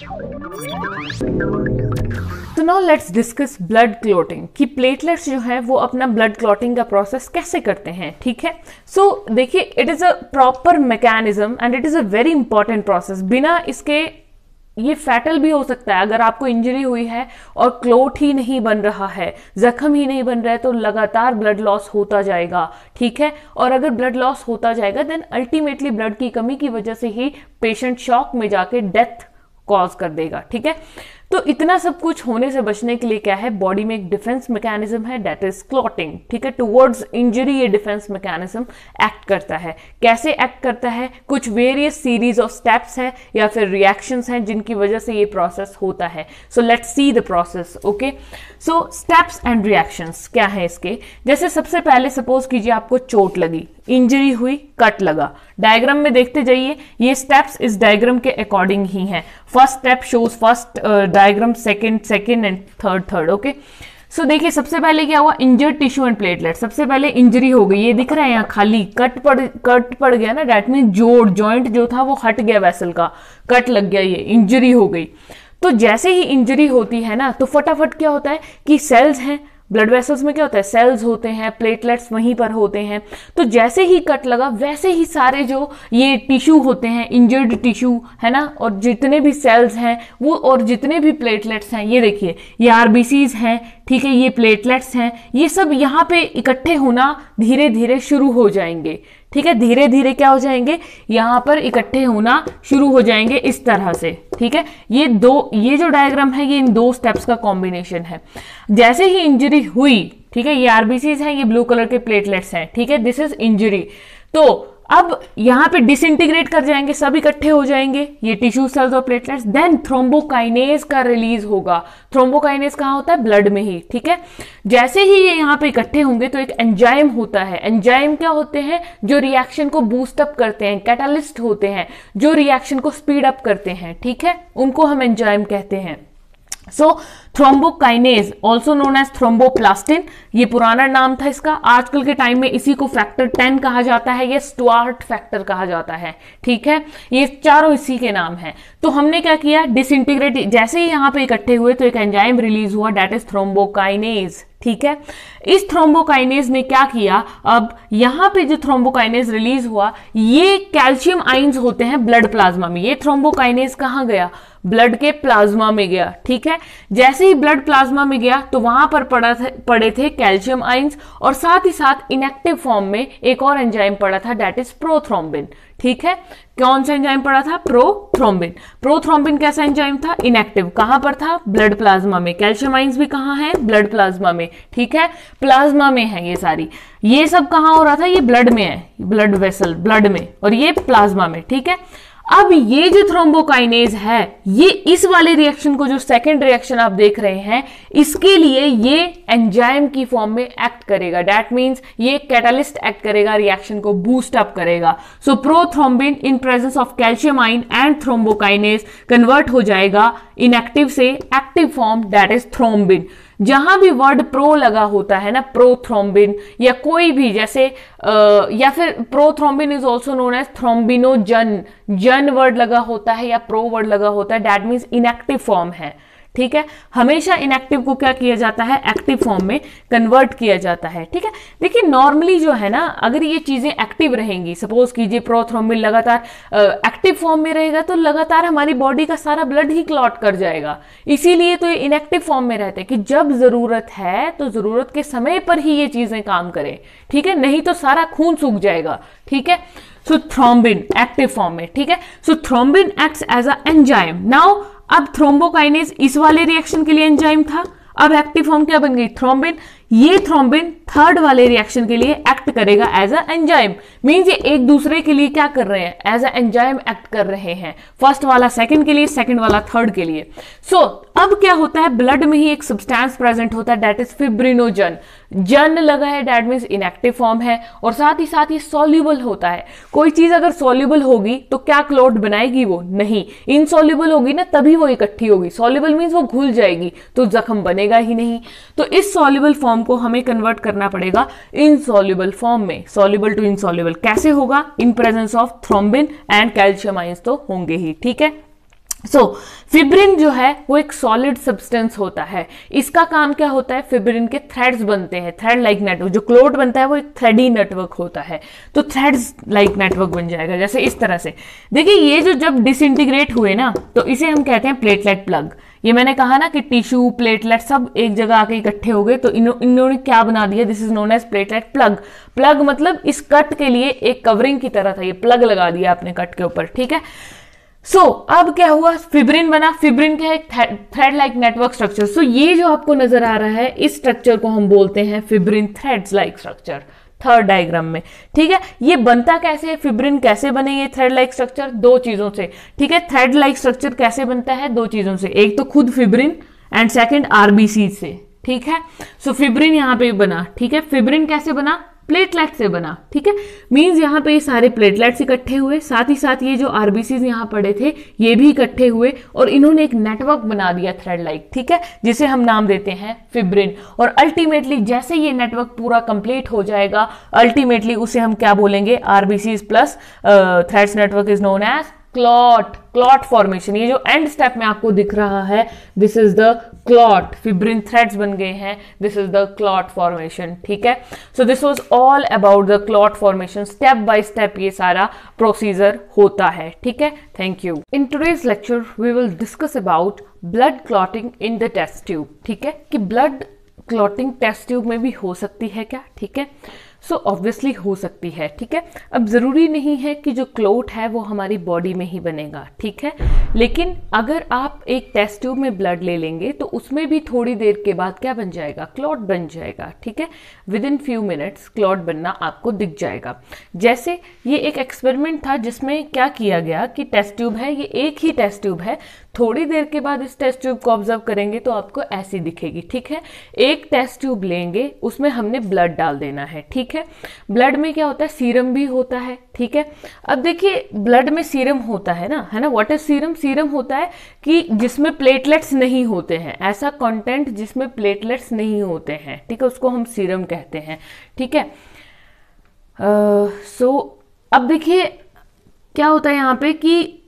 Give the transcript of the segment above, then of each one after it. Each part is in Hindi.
तो now let's discuss blood clotting कि प्लेटलेट्स जो है वो अपना ब्लड क्लॉटिंग का प्रोसेस कैसे करते हैं, ठीक है। सो देखिए, it is a proper mechanism and it is a very important process. बिना इसके ये फैटल भी हो सकता है। अगर आपको इंजरी हुई है और क्लोट ही नहीं बन रहा है, जख्म ही नहीं बन रहा है, तो लगातार ब्लड लॉस होता जाएगा, ठीक है। और अगर ब्लड लॉस होता जाएगा देन अल्टीमेटली ब्लड की कमी की वजह से ही पेशेंट शॉक में जाके डेथ कॉज कर देगा, ठीक है। तो इतना सब कुछ होने से बचने के लिए क्या है, बॉडी में एक डिफेंस मैकेनिज्म है, दैट इज क्लॉटिंग, ठीक है। टुवर्ड्स इंजरी ये डिफेंस मैकेनिज्म एक्ट करता है। कैसे एक्ट करता है, कुछ वेरियस सीरीज ऑफ स्टेप्स है या फिर रिएक्शंस हैं जिनकी वजह से ये प्रोसेस होता है। So let's see the process, okay. So steps and reactions क्या है इसके। जैसे सबसे पहले सपोज कीजिए आपको चोट लगी, इंजरी हुई, कट लगा। डायग्राम में देखते जाइए, ये स्टेप्स इस डायग्राम के अकॉर्डिंग ही हैं। First step shows first diagram, second and third, okay. So देखिए सबसे पहले क्या हुआ, इंजर्ड टिश्यू एंड प्लेटलेट। सबसे पहले इंजरी हो गई, ये दिख रहा है यहाँ खाली कट पड़ गया ना, दैट मीन जॉइंट जो था वो हट गया, वेसल का कट लग गया, ये इंजरी हो गई। तो जैसे ही इंजरी होती है ना, तो फटाफट क्या होता है कि सेल्स हैं, ब्लड वेसल्स में क्या होता है, सेल्स होते हैं, प्लेटलेट्स वहीं पर होते हैं। तो जैसे ही कट लगा वैसे ही सारे जो ये टिश्यू होते हैं, इंजर्ड टिश्यू है ना, और जितने भी सेल्स हैं वो, और जितने भी प्लेटलेट्स हैं, ये देखिए ये आरबीसीज हैं, ठीक है, ये प्लेटलेट्स हैं, ये सब यहाँ पे इकट्ठे होना धीरे धीरे शुरू हो जाएंगे, ठीक है। धीरे धीरे क्या हो जाएंगे, यहां पर इकट्ठे होना शुरू हो जाएंगे इस तरह से, ठीक है। ये जो डायग्राम है ये इन दो स्टेप्स का कॉम्बिनेशन है। जैसे ही इंजरी हुई, ठीक है, ये आरबीसीज हैं, ये ब्लू कलर के प्लेटलेट्स हैं, ठीक है, दिस इज इंजरी। तो अब यहां पे डिसइंटीग्रेट कर जाएंगे, सब इकट्ठे हो जाएंगे ये टिश्यू सेल्स और प्लेटलेट्स। देन थ्रोम्बोकाइनेज का रिलीज होगा। थ्रोम्बोकाइनेज कहां होता है, ब्लड में ही, ठीक है। जैसे ही ये यहां पे इकट्ठे होंगे तो एक एंजाइम होता है। एंजाइम क्या होते हैं, जो रिएक्शन को बूस्ट अप करते हैं, कैटालिस्ट होते हैं, जो रिएक्शन को स्पीड अप करते हैं, ठीक है, उनको हम एंजाइम कहते हैं। So thrombokinase also known as thromboplastin, ये पुराना नाम था इसका। आजकल के टाइम में इसी को फैक्टर 10 कहा जाता है, ये स्टुअर्ट फैक्टर कहा जाता है, ठीक है। ये चारों इसी के नाम हैं। तो हमने क्या किया, डिसइंटीग्रेट, जैसे ही यहां पे इकट्ठे हुए तो एक एंजाइम रिलीज हुआ, दैट इज थ्रोम्बोकाइनेज, ठीक है। इस थ्रोम्बोकाइनेज ने क्या किया, अब यहां पे जो थ्रोम्बोकाइनेज रिलीज हुआ, ये कैल्शियम आइंस होते हैं ब्लड प्लाज्मा में। ये थ्रोम्बोकाइनेज कहां गया, ब्लड के प्लाज्मा में गया, ठीक है। जैसे ही ब्लड प्लाज्मा में गया तो वहां पर पड़े थे कैल्शियम आइंस, और साथ ही साथ इनएक्टिव फॉर्म में एक और एंजाइम पड़ा था, दैट इज प्रोथ्रोम्बिन, ठीक है। कौन सा एंजाइम पड़ा था, प्रोथ्रोम्बिन। प्रोथ्रोम्बिन कैसा एंजाइम था, इनएक्टिव, कहां पर था, ब्लड प्लाज्मा में। कैल्शियम आइंस भी कहां है, ब्लड प्लाज्मा में, ठीक है, प्लाज्मा में है ये सारी। ये सब कहां हो रहा था, ये ब्लड में है, ब्लड वेसल ब्लड में, और ये प्लाज्मा में, ठीक है। अब ये जो थ्रोम्बोकाइनेज है, ये इस वाले रिएक्शन को, जो सेकंड रिएक्शन आप देख रहे हैं, इसके लिए ये एंजाइम की फॉर्म में एक्ट करेगा। दैट मींस ये कैटालिस्ट एक्ट करेगा, रिएक्शन को बूस्ट अप करेगा। So prothrombin in presence of calcium ion and thrombokinase convert हो जाएगा इनएक्टिव से active form, that is thrombin. जहां भी वर्ड प्रो लगा होता है ना, प्रोथ्रोम्बिन या कोई भी, जैसे या फिर prothrombin is also known as thrombinogen, जन वर्ड लगा होता है या प्रो वर्ड लगा होता है, दैट मीन्स इनएक्टिव फॉर्म है, ठीक है। हमेशा इनएक्टिव को क्या किया जाता है, एक्टिव फॉर्म में कन्वर्ट किया जाता है, ठीक है। देखिए नॉर्मली जो है ना, अगर ये चीजें एक्टिव रहेंगी, सपोज कीजिए प्रोथ्रोम्बिन लगातार एक्टिव फॉर्म में रहेगा तो लगातार हमारी बॉडी का सारा ब्लड ही क्लॉट कर जाएगा। इसीलिए तो ये इनएक्टिव फॉर्म में रहते हैं कि जब जरूरत है तो जरूरत के समय पर ही ये चीजें काम करें, ठीक है, नहीं तो सारा खून सूख जाएगा, ठीक है। सो थ्रोम्बिन एक्टिव फॉर्म में, ठीक है। So thrombin acts as a enzyme. Now अब थ्रोम्बोकाइनेज इस वाले रिएक्शन के लिए एंजाइम था, अब एक्टिव फॉर्म क्या बन गई, थ्रोम्बिन। ये थ्रोम्बिन थर्ड वाले रिएक्शन के लिए एक्ट करेगा एज अ एंजाइम। मींस ये एक दूसरे के लिए क्या कर रहे हैं, एज अ एंजाइम एक्ट कर रहे हैं। फर्स्ट वाला सेकंड के लिए, सेकंड वाला थर्ड के लिए। सो अब क्या होता है, ब्लड में ही एक सब्सटेंस प्रेजेंट होता है, दैट इज फिब्रिनोजन। जन लगा है, दैट मीन्स इनएक्टिव फॉर्म है, और साथ ही साथ ये सॉल्युबल होता है। कोई चीज अगर सॉल्युबल होगी तो क्या क्लॉट बनाएगी, वो नहीं। इनसॉल्युबल होगी ना, तभी वो इकट्ठी होगी। सॉल्युबल मीन्स वो घुल जाएगी तो जख्म बनेगा ही नहीं। तो इस सॉल्युबल फॉर्म को हमें कन्वर्ट करना पड़ेगा इनसॉल्युबल फॉर्म में। सॉल्युबल टू इनसॉल्युबल कैसे होगा, in presence of thrombin and calcium ions तो होंगे ही, ठीक है। सो फिब्रिन जो है वो एक सॉलिड सब्सटेंस होता है। इसका काम क्या होता है, फिब्रिन के थ्रेड्स बनते हैं, थ्रेड लाइक नेटवर्क। जो क्लोट बनता है वो एक थ्रेडी नेटवर्क होता है, तो थ्रेड्स लाइक नेटवर्क बन जाएगा जैसे इस तरह से। देखिए ये जो जब डिसइंटीग्रेट हुए ना, तो इसे हम कहते हैं प्लेटलेट प्लग। ये मैंने कहा ना कि टिश्यू प्लेटलेट सब एक जगह आके इकट्ठे हो गए, तो इन्होंने क्या बना दिया, this is known as platelet plug. Plug मतलब इस कट के लिए एक कवरिंग की तरह था, ये प्लग लगा दिया आपने कट के ऊपर, ठीक है। अब क्या हुआ, फिब्रिन बना। फिब्रिन क्या है, थ्रेड लाइक नेटवर्क स्ट्रक्चर। ये जो आपको नजर आ रहा है, इस स्ट्रक्चर को हम बोलते हैं fibrin threads like structure, third diagram में, ठीक है। ये बनता कैसे है, फिब्रिन कैसे बने ये थ्रेड लाइक स्ट्रक्चर, दो चीजों से, ठीक है। थ्रेड लाइक स्ट्रक्चर कैसे बनता है, दो चीजों से, एक तो खुद फिब्रिन एंड सेकंड आरबीसी से, ठीक है। फिब्रिन यहां पे बना, ठीक है। फिब्रिन कैसे बना, प्लेटलेट से बना, ठीक है। मींस यहाँ पे ये सारे प्लेटलेट्स इकट्ठे हुए, साथ ही साथ ये जो आरबीसीज यहाँ पड़े थे ये भी इकट्ठे हुए, और इन्होंने एक नेटवर्क बना दिया थ्रेड लाइक, ठीक है, जिसे हम नाम देते हैं फिब्रिन। और अल्टीमेटली जैसे ये नेटवर्क पूरा कंप्लीट हो जाएगा, अल्टीमेटली उसे हम क्या बोलेंगे, RBCs plus threads network is known as clot formation. ये जो एंड स्टेप में आपको दिख रहा है, this is the clot, fibrin threads बन गए हैं, this is the clot formation, ठीक है। So this was all about the clot formation, step by step ये सारा प्रोसीजर होता है, ठीक है। Thank you. In today's lecture we will discuss about blood clotting in the test tube, ठीक है, कि ब्लड क्लॉटिंग टेस्ट ट्यूब में भी हो सकती है क्या, ठीक है। ऑब्वियसली हो सकती है, ठीक है। अब जरूरी नहीं है कि जो क्लोट है वो हमारी बॉडी में ही बनेगा, ठीक है। लेकिन अगर आप एक टेस्ट ट्यूब में ब्लड ले लेंगे तो उसमें भी थोड़ी देर के बाद क्या बन जाएगा, क्लॉट बन जाएगा, ठीक है। Within few minutes clot बनना आपको दिख जाएगा। जैसे ये एक एक्सपेरिमेंट था जिसमें क्या किया गया कि टेस्ट ट्यूब है, ये एक ही टेस्ट ट्यूब है, थोड़ी देर के बाद इस टेस्ट ट्यूब को ऑब्जर्व करेंगे तो आपको ऐसी दिखेगी, ठीक है। एक टेस्ट ट्यूब लेंगे, उसमें हमने ब्लड डाल देना है, ठीक है। ब्लड में क्या होता है, सीरम भी होता है, ठीक है। अब देखिए ब्लड में सीरम होता है ना, व्हाट इज सीरम, सीरम होता है कि जिसमें प्लेटलेट्स नहीं होते हैं, ऐसा कंटेंट जिसमें प्लेटलेट्स नहीं होते हैं, ठीक है, उसको हम सीरम कहते हैं, ठीक है। अब देखिए क्या होता है यहाँ पे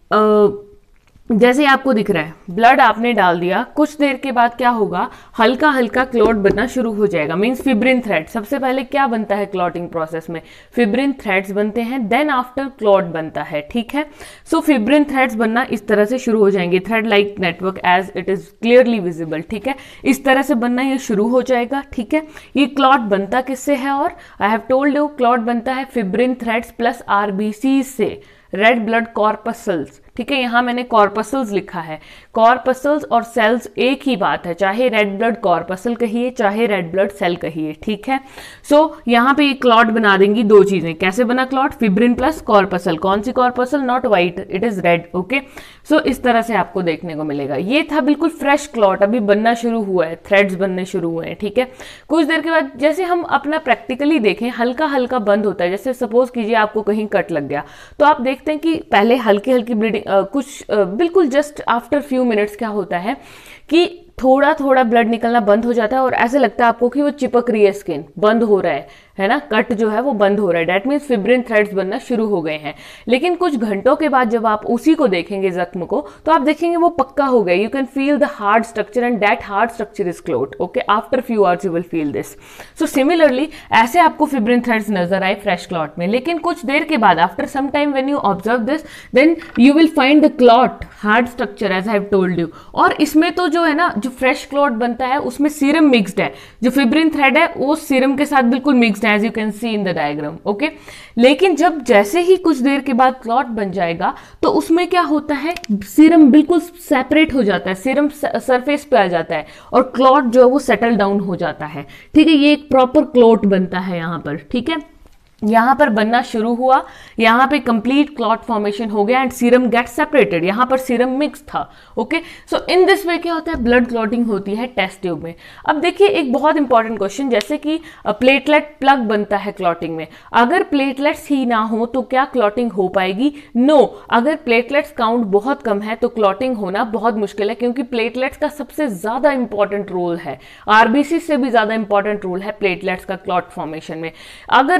कि जैसे आपको दिख रहा है ब्लड आपने डाल दिया, कुछ देर के बाद क्या होगा, हल्का हल्का क्लॉट बनना शुरू हो जाएगा। मींस फिब्रिन थ्रेड, सबसे पहले क्या बनता है क्लॉटिंग प्रोसेस में, फिब्रिन थ्रेड्स बनते हैं, देन आफ्टर क्लॉट बनता है, ठीक है। फिब्रिन थ्रेड्स बनना इस तरह से शुरू हो जाएंगे, thread like network as it is clearly visible, ठीक है। इस तरह से बनना ये शुरू हो जाएगा, ठीक है। ये क्लॉट बनता किससे है, और I have told you clot बनता है फिब्रिन थ्रेड्स प्लस आरबीसी से, रेड ब्लड कॉर्पसल्स, ठीक है। यहां मैंने कॉर्पसल्स लिखा है, कॉर्पसल्स और सेल्स एक ही बात है, चाहे रेड ब्लड कॉर्पसल कहिए चाहे रेड ब्लड सेल कहिए, ठीक है। यहां पे ये क्लॉट बना देंगी दो चीजें। कैसे बना क्लॉट, फिब्रिन प्लस कॉर्पसल, कौन सी corpuscle, not white, it is red, okay. इस तरह से आपको देखने को मिलेगा। ये था बिल्कुल फ्रेश क्लॉट, अभी बनना शुरू हुआ है, थ्रेड्स बनने शुरू हुए हैं, ठीक है। कुछ देर के बाद जैसे हम अपना प्रैक्टिकली देखें, हल्का हल्का बंद होता है। जैसे सपोज कीजिए आपको कहीं कट लग गया, तो आप देखते हैं कि पहले हल्की हल्की ब्लीडिंग, बिल्कुल जस्ट आफ्टर फ्यू मिनट्स क्या होता है कि थोड़ा थोड़ा ब्लड निकलना बंद हो जाता है, और ऐसे लगता है आपको कि वो चिपक रही है, स्किन बंद हो रहा है ना, कट जो है वो बंद हो रहा है। डेट मीन्स फिब्रिन थ्रेड्स बनना शुरू हो गए हैं। लेकिन कुछ घंटों के बाद जब आप उसी को देखेंगे जख्म को, तो आप देखेंगे वो पक्का हो गया। You can feel the hard structure and that hard structure is clot, okay. After few hours you will feel this. Similarly ऐसे आपको फिब्रिन थ्रेड्स नजर आए फ्रेश क्लॉट में, लेकिन कुछ देर के बाद after some time when you observe this, then you will find the clot hard structure as I have told you. और इसमें तो जो है ना, जो फ्रेश क्लॉट बनता है उसमें सीरम मिक्स्ड है, जो फिब्रिन थ्रेड है वो सीरम के साथ बिल्कुल मिक्स्ड है, as you can see in the diagram, okay. लेकिन जब जैसे ही कुछ देर के बाद क्लॉट बन जाएगा, तो उसमें क्या होता है, सीरम बिल्कुल सेपरेट हो जाता है, सीरम सरफेस पे आ जाता है, और क्लॉट जो है वो सेटल डाउन हो जाता है, ठीक है। ये एक प्रॉपर क्लॉट बनता है यहां पर, ठीक है। यहां पर बनना शुरू हुआ, यहां पे कंप्लीट क्लॉट फॉर्मेशन हो गया एंड सीरम गेट सेपरेटेड, यहां पर सीरम मिक्स था, ओके। इन दिस वे क्या होता है, ब्लड क्लॉटिंग होती है टेस्ट ट्यूब में। अब देखिए एक बहुत इंपॉर्टेंट क्वेश्चन, जैसे कि प्लेटलेट प्लग बनता है क्लॉटिंग में, अगर प्लेटलेट्स ही ना हो तो क्या क्लॉटिंग हो पाएगी? नो। अगर प्लेटलेट्स काउंट बहुत कम है तो क्लॉटिंग होना बहुत मुश्किल है, क्योंकि प्लेटलेट्स का सबसे ज्यादा इंपॉर्टेंट रोल है, आरबीसी से भी ज्यादा इंपॉर्टेंट रोल है प्लेटलेट्स का क्लॉट फॉर्मेशन में। अगर प्लेटलेट्स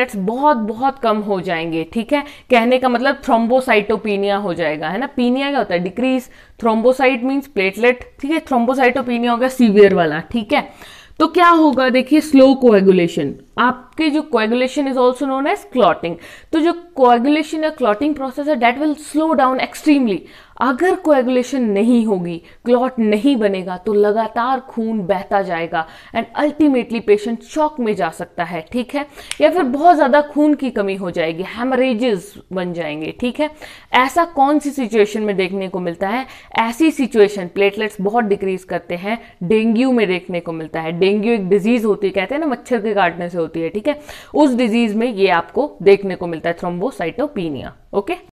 प्लेटलेट्स बहुत बहुत कम हो जाएंगे, ठीक है। कहने का मतलब थ्रोम्बोसाइटोपिनिया हो जाएगा, है ना। पीनिया क्या होता है? डिक्रीज। थ्रोम्बोसाइट मींस प्लेटलेट, ठीक है। थ्रोम्बोसाइटोपिनिया होगा सीवियर वाला, ठीक है। तो क्या होगा, देखिए स्लो कोएगुलेशन, आपके जो coagulation is also known as clotting. तो जो कोएगुलेशन या क्लॉटिंग प्रोसेस है that will slow down extremely. अगर कोएगुलेशन नहीं होगी, क्लॉट नहीं बनेगा, तो लगातार खून बहता जाएगा एंड अल्टीमेटली पेशेंट शॉक में जा सकता है, ठीक है। या फिर बहुत ज्यादा खून की कमी हो जाएगी, हेमरेजेस बन जाएंगे, ठीक है। ऐसा कौन सी सिचुएशन में देखने को मिलता है? ऐसी सिचुएशन प्लेटलेट्स बहुत डिक्रीज करते हैं डेंगू में देखने को मिलता है। डेंगू एक डिजीज होती है, कहते हैं ना मच्छर के काटने से होती है, ठीक है। उस डिजीज में ये आपको देखने को मिलता है थ्रोम्बोसाइटोपिनिया, ओके।